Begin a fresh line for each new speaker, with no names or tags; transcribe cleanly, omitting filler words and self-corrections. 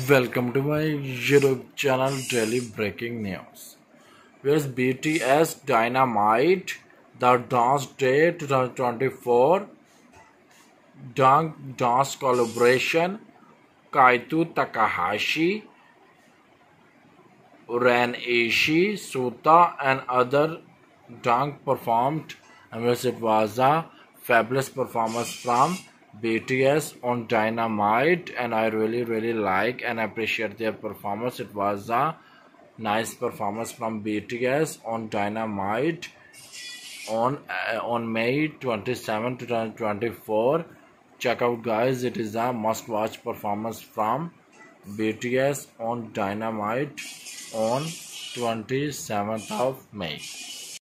Welcome to my YouTube channel Daily Breaking News. Where's BTS Dynamite, the Dance Day 2024 Dance Collaboration, Kaito Takahashi, Ren Ishii, Suta and other dance performed. And it was a fabulous performance from BTS on Dynamite, and I really like and appreciate their performance. It was a nice performance from BTS on Dynamite on May 27, 2024. Check out guys, it is a must watch performance from BTS on Dynamite on 27th of May.